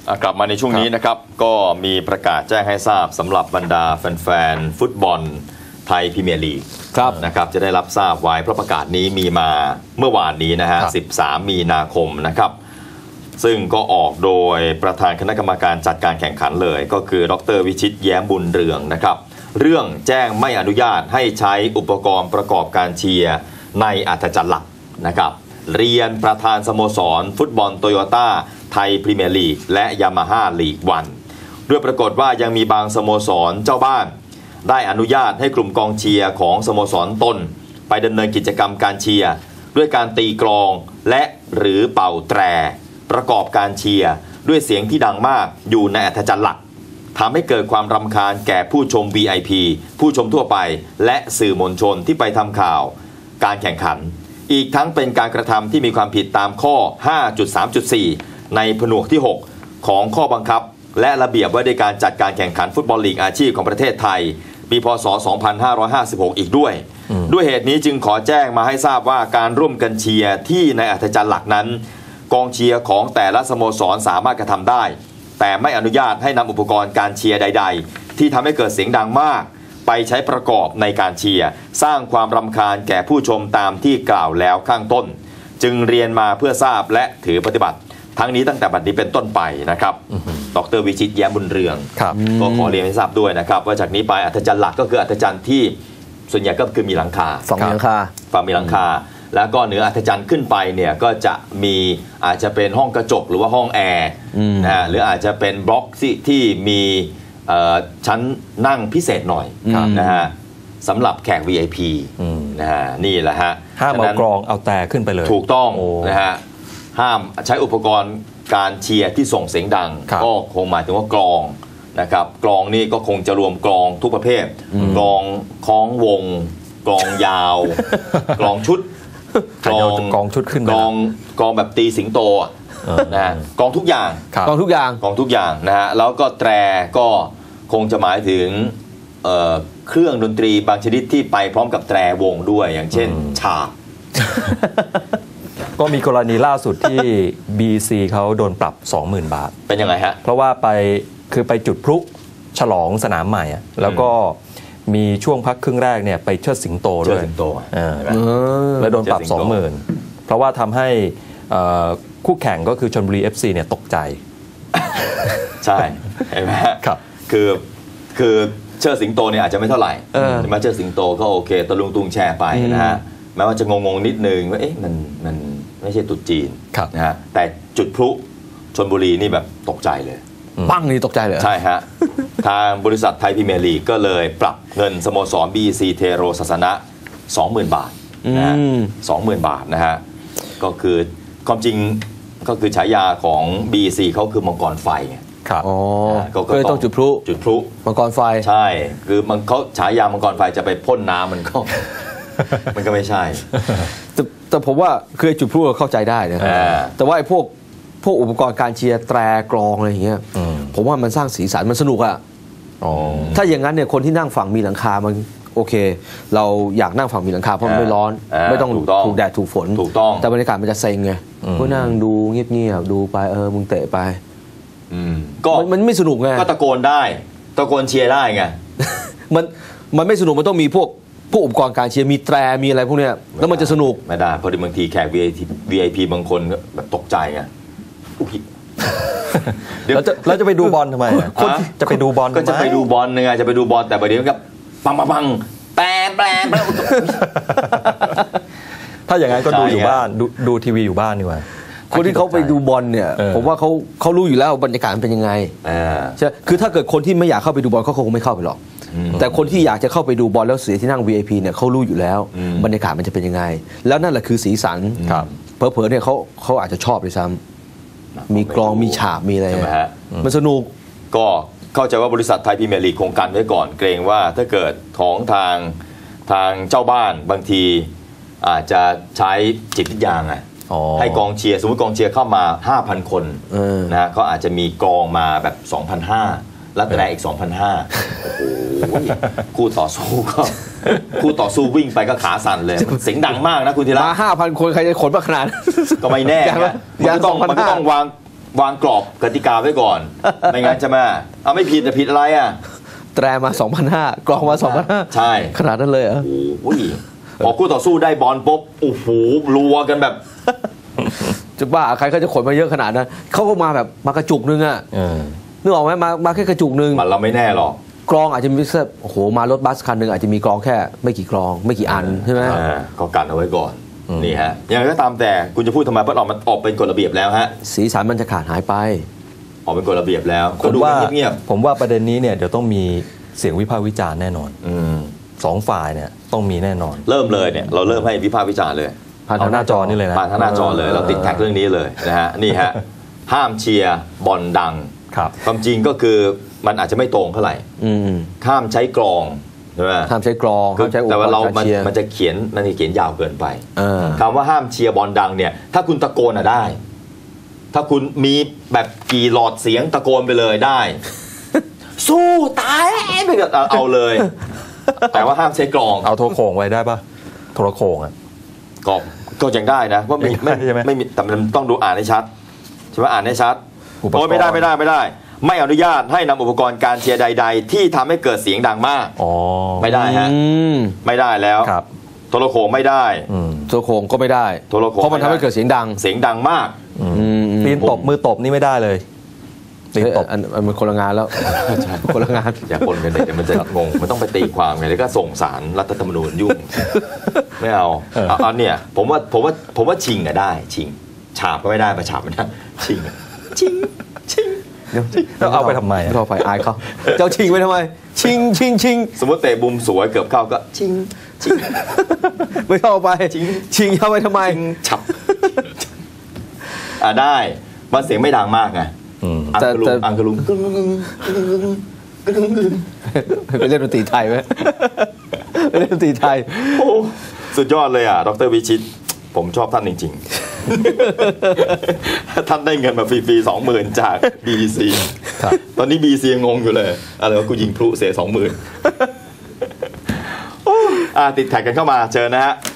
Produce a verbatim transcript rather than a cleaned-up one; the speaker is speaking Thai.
กลับมาในช่วงนี้นะครับก็มีประกาศแจ้งให้ทราบสำหรับบรรดาแฟนๆฟุตบอลไทยพรีเมียร์ลีกนะครับจะได้รับทราบไว้เพราะประกาศนี้มีมาเมื่อวานนี้นะฮะสิบสามมีนาคมนะครับซึ่งก็ออกโดยประธานคณะกรรมการจัดการแข่งขันเลยก็คือดร.วิชิตแย้มบุญเรืองนะครับเรื่องแจ้งไม่อนุญาตให้ใช้อุปกรณ์ประกอบการเชียร์ในอัธจันทร์หลักนะครับเรียนประธานสโมสรฟุตบอลโตโยต้าไทยพรีเมียร์ลีกและยามาฮ่าลีกวันด้วยปรากฏว่ายังมีบางสโมสรเจ้าบ้านได้อนุญาตให้กลุ่มกองเชียร์ของสโมสรตนไปดำเนินกิจกรรมการเชียร์ด้วยการตีกลองและหรือเป่าแตรประกอบการเชียร์ด้วยเสียงที่ดังมากอยู่ในอัธจันทร์หลักทำให้เกิดความรำคาญแก่ผู้ชม วี ไอ พี ผู้ชมทั่วไปและสื่อมวลชนที่ไปทำข่าวการแข่งขันอีกทั้งเป็นการกระทำที่มีความผิดตามข้อ ห้าจุดสามจุดสี่ ในผนวกที่ หก ของข้อบังคับและระเบียบว่าด้วยการจัดการแข่งขันฟุตบอลลีกอาชีพของประเทศไทยปีพ.ศ. สองพันห้าร้อยห้าสิบหก อีกด้วยด้วยเหตุนี้จึงขอแจ้งมาให้ทราบว่าการร่วมกันเชียร์ที่ในอัธจันทร์หลักนั้นกองเชียร์ของแต่ละสโมสรสามารถกระทำได้แต่ไม่อนุญาตให้นำอุปกรณ์การเชียร์ใดๆที่ทำให้เกิดเสียงดังมากไปใช้ประกอบในการเชียร์สร้างความรำคาญแก่ผู้ชมตามที่กล่าวแล้วข้างต้นจึงเรียนมาเพื่อทราบและถือปฏิบัติทั้งนี้ตั้งแต่บัดนี้เป็นต้นไปนะครับดร.วิชิตแย้มบุญเรืองก็ขอเรียนให้ทราบด้วยนะครับว่าจากนี้ไปอัธจันทร์หลักก็คืออัธจันทร์ที่ส่วนใหญ่ก็คือมีหลังคาฝั่งมีหลังคาฝั่งมีหลังคาแล้วก็เหนืออัธจันทร์ขึ้นไปเนี่ยก็จะมีอาจจะเป็นห้องกระจกหรือว่าห้องแอร์นะฮะหรืออาจจะเป็นบล็อกที่ที่มีชั้นนั่งพิเศษหน่อยนะฮะสำหรับแขก วี ไอ พี นะฮะนี่แหละฮะห้ามเอากรองเอาแต่ขึ้นไปเลยถูกต้องนะฮะห้ามใช้อุปกรณ์การเชียร์ที่ส่งเสียงดังก็คงหมายถึงว่ากลองนะครับกลองนี่ก็คงจะรวมกลองทุกประเภทกลองคล้องวงกลองยาวกลองชุดกลองกลองชุดขึ้นกลองกลองแบบตีสิงโตนะฮะกลองทุกอย่างกลองทุกอย่างกลองทุกอย่างนะฮะแล้วก็แตรก็คงจะหมายถึงเครื่องดนตรีบางชนิดที่ไปพร้อมกับแตรวงด้วยอย่างเช่นฉาบก็มีกรณีล่าสุดที่ บี ซี เขาโดนปรับ สองหมื่น บาทเป็นยังไงฮะเพราะว่าไปคือไปจุดพลุฉลองสนามใหม่แล้วก็มีช่วงพักครึ่งแรกเนี่ยไปเชิดสิงโตด้วยแล้วโดนปรับ สองหมื่น เพราะว่าทำให้คู่แข่งก็คือชลบุรี เอฟ ซี เนี่ยตกใจใช่เห็นไหมครับคือคือเชิดสิงโตเนี่ยอาจจะไม่เท่าไหร่มาเชิดสิงโตก็โอเคตะลุงตุงแชร์ไปนะฮะแม้ว่าจะงงๆนิดนึงว่าเอ๊ะมันมันไม่ใช่ตุ๊ดจีนนะฮะแต่จุดพลุชลบุรีนี่แบบตกใจเลยปั้งนี่ตกใจเลยใช่ฮะทางบริษัทไทยพรีเมียร์ลีกก็เลยปรับเงินสโมสร บี ซี เทโรศาสนะ สองหมื่น บาทนะฮะ สองหมื่น บาทนะฮะก็คือความจริงก็คือฉายาของ บี ซี เขาคือมังกรไฟไงครับอ๋อก็ต้องจุดพลุจุดพลุมังกรไฟใช่คือมันเขาฉายามังกรไฟจะไปพ่นน้ำมันก็มันก็ไม่ใช่แต่แต่ผมว่าคือจุดพลุเราเข้าใจได้นะครับแต่ว่าไอ้พวกพวกอุปกรณ์การเชียร์แตรกลองอะไรอย่างเงี้ยผมว่ามันสร้างสีสันมันสนุกอ่ะถ้าอย่างนั้นเนี่ยคนที่นั่งฝั่งมีหลังคามันโอเคเราอยากนั่งฝั่งมีหลังคาเพราะมันไม่ร้อนไม่ต้องถูกแดดถูกฝนถูกต้องแต่บรรยากาศมันจะเซ็งไงก็นั่งดูเงียบๆดูไปเออมึงเตะไปก็มันไม่สนุกไงก็ตะโกนได้ตะโกนเชียร์ได้ไงมันมันไม่สนุกมันต้องมีพวกพวกอุปกรณ์การเชียร์มีแตรมีอะไรพวกเนี้ยแล้วมันจะสนุกไม่ได้เพราะบางทีแขก วี ไอ พี บางคนแบบตกใจไงเราจะเราจะไปดูบอลทำไมคนจะไปดูบอลก็จะไปดูบอลไงจะไปดูบอลแต่ประเดี๋ยวกับปังปังปังแปรแปรถ้าอย่างนั้นก็ดูอยู่บ้านดูดูทีวีอยู่บ้านดีกว่าคนที่เขาไปดูบอลเนี่ยผมว่าเขาเขารู้อยู่แล้วบรรยากาศมันเป็นยังไงใช่คือถ้าเกิดคนที่ไม่อยากเข้าไปดูบอลเขาคงไม่เข้าไปหรอกแต่คนที่อยากจะเข้าไปดูบอลแล้วเสียที่นั่ง วี ไอ พี เนี่ยเขารู้อยู่แล้วบรรยากาศมันจะเป็นยังไงแล้วนั่นแหละคือสีสันเผลอๆเนี่ยเขาเขาอาจจะชอบด้วยซ้ำมีกลองมีฉาบมีอะไรมันสนุกก็เข้าใจว่าบริษัทไทยพรีเมียร์ลีกโครงการไว้ก่อนเกรงว่าถ้าเกิดของทางทางเจ้าบ้านบางทีอาจจะใช้จิตวิทยาไงให้กองเชียร์สมมติกองเชียร์เข้ามา ห้าพัน คนนะเขาอาจจะมีกองมาแบบ สองพันห้าร้อย แล้วแตรอีก สองพันห้าร้อย โอ้โหคู่ต่อสู้ก็คู่ต่อสู้วิ่งไปก็ขาสั่นเลยเสียงดังมากนะคุณธีระมา ห้าพัน คนใครจะขนมาขนาดก็ไม่แน่มันก็ต้องมันก็ต้องวางวางกรอบกติกาไว้ก่อน ไม่งั้นจะมาเอาไม่ผิดแต่ผิดอะไรอ่ะแตรมา สองพันห้าร้อย กรองมา สองพันห้าร้อยใช่ขนาดนั้นเลยเหรอโอ้ยพอคู่ต่อสู้ได้บอลปุ๊บโอ้โหรัวกันแบบจะบ้าใครเขาจะขนมาเยอะขนาดนั้นเขาก็มาแบบมากระจุกนึงอ่ะนึกออกไหมมามาแค่กระจุกนึงมันเราไม่แน่หรอกกรองอาจจะมีโอ้โหมารถบัสคันหนึ่งอาจจะมีกรองแค่ไม่กี่กรองไม่กี่อันใช่ไหมก็กันเอาไว้ก่อนนี่ฮะอย่างไรก็ตามแต่คุณจะพูดทำไมเพราะเรามันออกเป็นกฎระเบียบแล้วฮะสีสันมันจะขาดหายไปออกเป็นกฎระเบียบแล้วผมว่าผมว่าประเด็นนี้เนี่ยเดี๋ยวต้องมีเสียงวิพากษ์วิจารณ์แน่นอนสองฝ่ายเนี่ยต้องมีแน่นอนเริ่มเลยเนี่ยเราเริ่มให้วิพากษ์วิจารณ์เลยผ่านทางหน้าจอนี่เลยนะผ่านทางหน้าจอเลยเราติดแท็กเรื่องนี้เลยนะฮะนี่ฮะห้ามเชียร์บอลดังความจริงก็คือมันอาจจะไม่ตรงเท่าไหร่ห้ามใช้กลองใช่ไหมห้ามใช้กลองแต่ว่าเรามันมันจะเขียนมันจะเขียนยาวเกินไปคำว่าห้ามเชียร์บอลดังเนี่ยถ้าคุณตะโกนอะได้ถ้าคุณมีแบบกี่หลอดเสียงตะโกนไปเลยได้สู้ตายไปก็เอาเลยแต่ว่าห้ามใช้กลองเอาโทรโขงไว้ได้ปะโทรโขงอ่ะก็ก็ยังได้นะว่าไม่ไม่ไม่มีแต่มันต้องดูอ่านให้ชัดใช่ไหมอ่านให้ชัดโอ้ไม่ได้ไม่ได้ไม่ได้ไม่อนุญาตให้นำอุปกรณ์การเชียร์ใดๆที่ทำให้เกิดเสียงดังมากไม่ได้ฮะไม่ได้แล้วโทรโขงไม่ได้โทรโขงก็ไม่ได้เพราะมันทำให้เกิดเสียงดังเสียงดังมากตีนตบมือตบนี่ไม่ได้เลยตีนตบมันคนละงานแล้วคนละงานอย่าปนกันเลยเดี๋ยวมันจะงงมันต้องไปตีความไงแล้วก็ส่งสารรัฐธรรมนูญยุ่งไม่เอาเอาเนี่ยผมว่าผมว่าผมว่าชิงอะได้ชิงฉาบก็ไม่ได้มาฉาบไม่ได้ชิงชิงชิงแล้วเอาไปทำไมเราไปอายเขาเจ้าชิงไปทำไมชิงชิงชิงสมมติเตะบุมสวยเกือบเข้าก็ชิงชิงไม่เข้าไปชิงชิงเข้าไปทำไมฉับอ่าได้มันเสียงไม่ดังมากไงอังกลุงอังกลุงไปเล่นดนตรีไทยไหมไปเล่นดนตรีไทยโอ้สุดยอดเลยอ่ะดร.วิชิตผมชอบท่านจริงๆท่านได้เงินมาฟรีๆสองหมื่นจาก บี บี ซี ตอนนี้ บี บี ซี งงอยู่เลยอะไรวะกูยิงพลุเสียสองหมื่นติดแท็กกันเข้ามาเจอนะฮะ